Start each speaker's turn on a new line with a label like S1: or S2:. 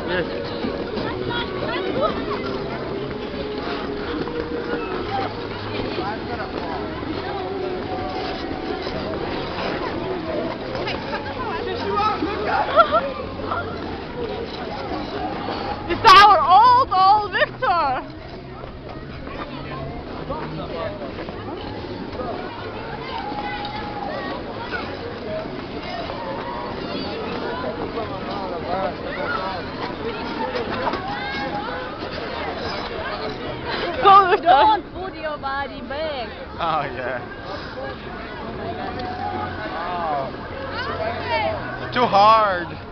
S1: It's our old Victor!
S2: Don't put your body back.
S3: Oh yeah.
S2: Oh my God.
S3: Oh. Too hard.